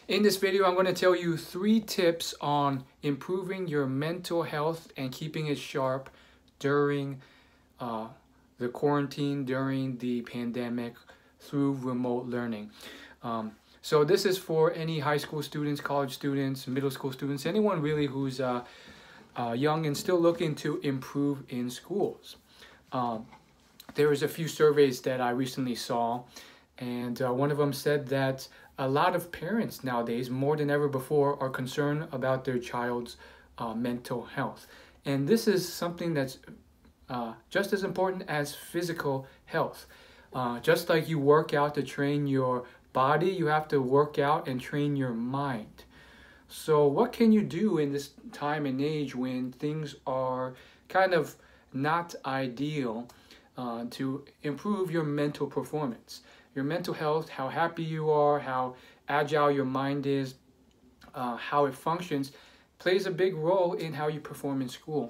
In this video, I'm going to tell you 3 tips on improving your mental health and keeping it sharp during the quarantine, during the pandemic, through remote learning. So this is for any high school students, college students, middle school students, anyone really who's young and still looking to improve in schools. There was a few surveys that I recently saw, and one of them said that a lot of parents nowadays, more than ever before, are concerned about their child's mental health. And this is something that's just as important as physical health. Just like you work out to train your body, you have to work out and train your mind. So what can you do in this time and age when things are kind of not ideal to improve your mental performance? Your mental health, how happy you are, how agile your mind is, how it functions, plays a big role in how you perform in school.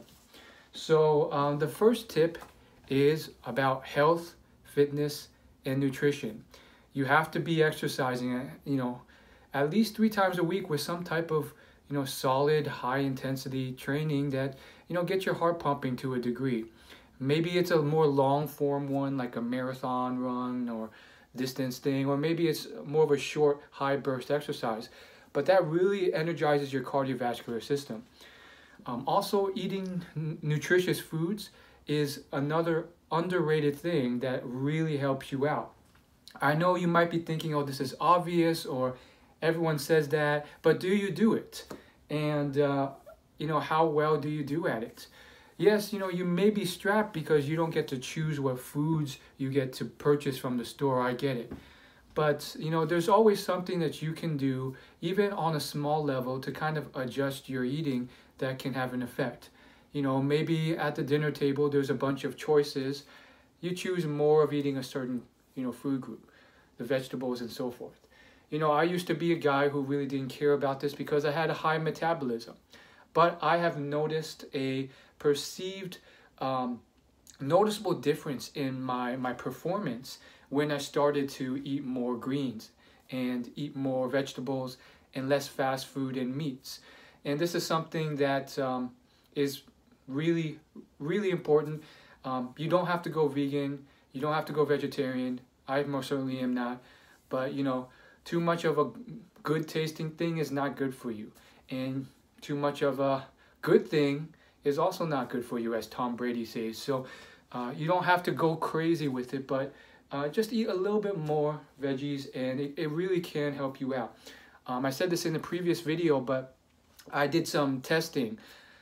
So the first tip is about health, fitness, and nutrition. You have to be exercising, at least 3 times a week with some type of, solid, high-intensity training that, gets your heart pumping to a degree. Maybe it's a more long-form one, like a marathon run or distance thing, or maybe it's more of a short, high-burst exercise. But that really energizes your cardiovascular system. Also, eating nutritious foods is another underrated thing that really helps you out. I know you might be thinking, oh, this is obvious, or everyone says that, but do you do it? And, how well do you do at it? Yes, you may be strapped because you don't get to choose what foods you get to purchase from the store. I get it. But, there's always something that you can do, even on a small level, to kind of adjust your eating that can have an effect. Maybe at the dinner table, there's a bunch of choices. You choose more of eating a certain, food group, the vegetables and so forth. I used to be a guy who really didn't care about this because I had a high metabolism. But I have noticed a perceived noticeable difference in my performance when I started to eat more greens and eat more vegetables and less fast food and meats. And this is something that is really, really important. You don't have to go vegan. You don't have to go vegetarian. I most certainly am not. But, too much of a good tasting thing is not good for you. And too much of a good thing is also not good for you, as Tom Brady says. So you don't have to go crazy with it, but just eat a little bit more veggies, and it really can help you out. I said this in the previous video, but I did some testing.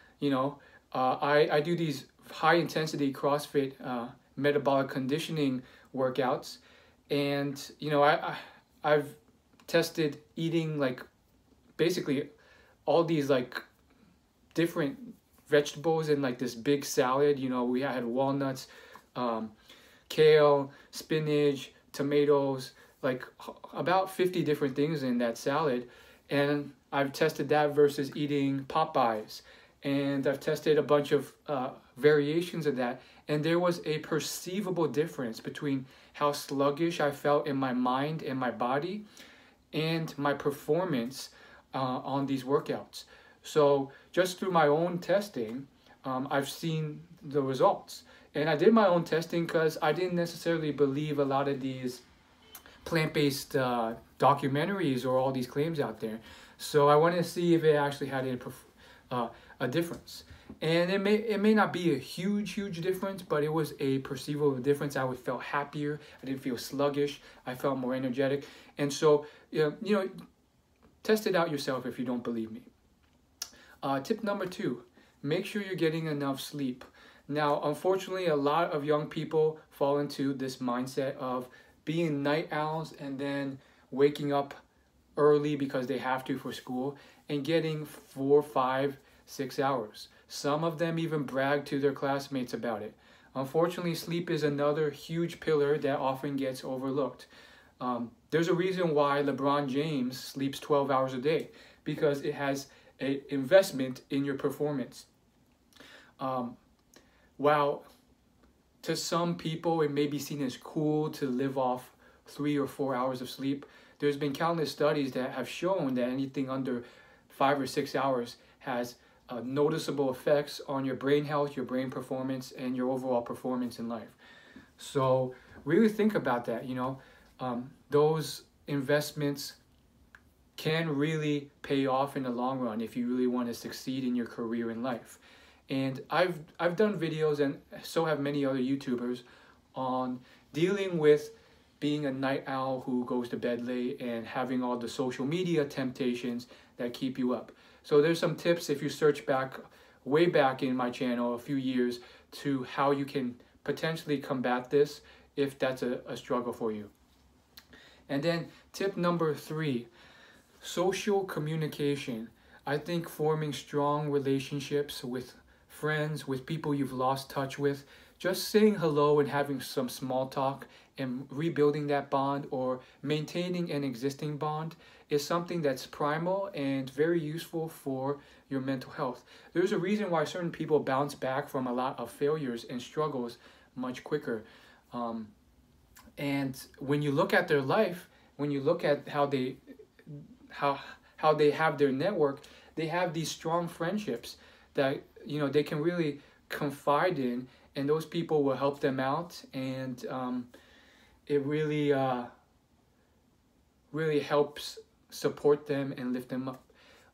I do these high-intensity CrossFit metabolic conditioning workouts, and I've tested eating basically all these different vegetables in this big salad. We had walnuts, kale, spinach, tomatoes, about 50 different things in that salad. And I've tested that versus eating Popeyes. And I've tested a bunch of variations of that. And there was a perceivable difference between how sluggish I felt in my mind and my body and my performance on these workouts. So just through my own testing, I've seen the results. And I did my own testing because I didn't necessarily believe a lot of these plant-based documentaries or all these claims out there. So I wanted to see if it actually had a difference. And it may not be a huge difference, but it was a perceivable difference. I felt happier. I didn't feel sluggish. I felt more energetic. And so, test it out yourself if you don't believe me. Tip number 2, make sure you're getting enough sleep. Now, unfortunately, a lot of young people fall into this mindset of being night owls and then waking up early because they have to for school and getting 4, 5, 6 hours. Some of them even brag to their classmates about it. Unfortunately, sleep is another huge pillar that often gets overlooked. There's a reason why LeBron James sleeps 12 hours a day, because it has an investment in your performance. While to some people it may be seen as cool to live off 3 or 4 hours of sleep, there's been countless studies that have shown that anything under 5 or 6 hours has noticeable effects on your brain health, your brain performance, and your overall performance in life. So really think about that. Those investments can really pay off in the long run if you really want to succeed in your career in life. And I've done videos, and so have many other YouTubers, on dealing with being a night owl who goes to bed late and having all the social media temptations that keep you up. So there's some tips if you search back, way back in my channel a few years, to how you can potentially combat this if that's a struggle for you. And then tip number 3, social communication. I think forming strong relationships with friends, with people you've lost touch with, just saying hello and having some small talk and rebuilding that bond or maintaining an existing bond is something that's primal and very useful for your mental health. There's a reason why certain people bounce back from a lot of failures and struggles much quicker. And when you look at their life, when you look at how they have their network, they have these strong friendships that they can really confide in, and those people will help them out, and it really really helps support them and lift them up.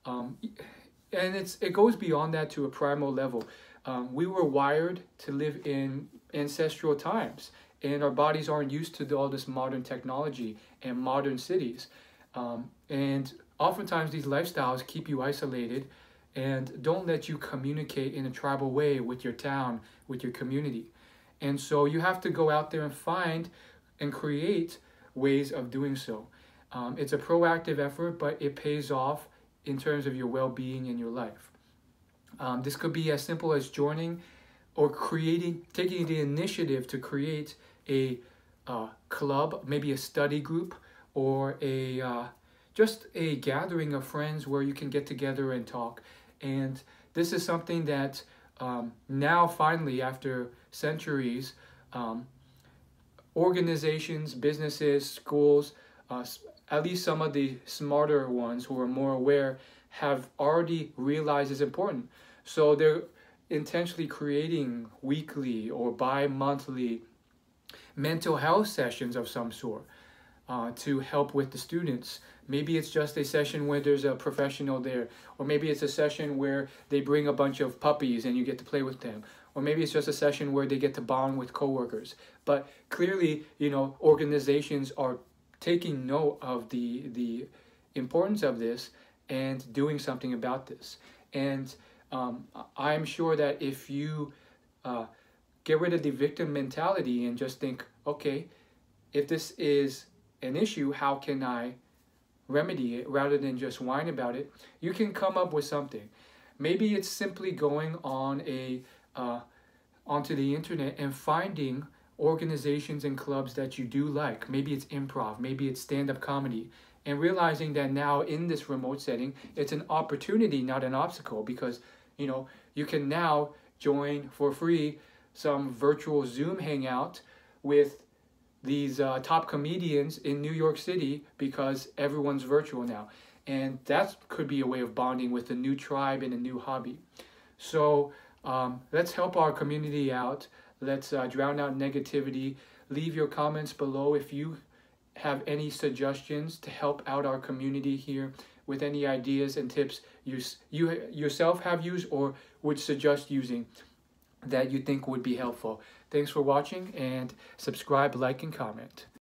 And it goes beyond that to a primal level. We were wired to live in ancestral times, and our bodies aren't used to all this modern technology and modern cities. And oftentimes these lifestyles keep you isolated and don't let you communicate in a tribal way with your town, with your community. And so you have to go out there and find and create ways of doing so. It's a proactive effort, but it pays off in terms of your well-being in your life. This could be as simple as joining or taking the initiative to create a club, maybe a study group, or just a gathering of friends where you can get together and talk. And this is something that now finally, after centuries, organizations, businesses, schools, at least some of the smarter ones who are more aware, have already realized is important. So they're intentionally creating weekly or bi-monthly mental health sessions of some sort to help with the students. Maybe it's just a session where there's a professional there, or maybe it's a session where they bring a bunch of puppies and you get to play with them, or maybe it's just a session where they get to bond with coworkers. But clearly, organizations are taking note of the importance of this and doing something about this. And I'm sure that if you get rid of the victim mentality and just think, okay, if this is an issue, how can I remedy it, rather than just whine about it, you can come up with something. Maybe it's simply going on onto the internet and finding organizations and clubs that you do like. Maybe it's improv, maybe it's stand-up comedy, and realizing that now in this remote setting, it's an opportunity, not an obstacle, because you can now join for free some virtual Zoom hangout with these top comedians in New York City, because everyone's virtual now. And that could be a way of bonding with a new tribe and a new hobby. So let's help our community out. Let's drown out negativity. Leave your comments below if you have any suggestions to help out our community here, with any ideas and tips you yourself have used or would suggest using that you think would be helpful. Thanks for watching, and subscribe, like, and comment.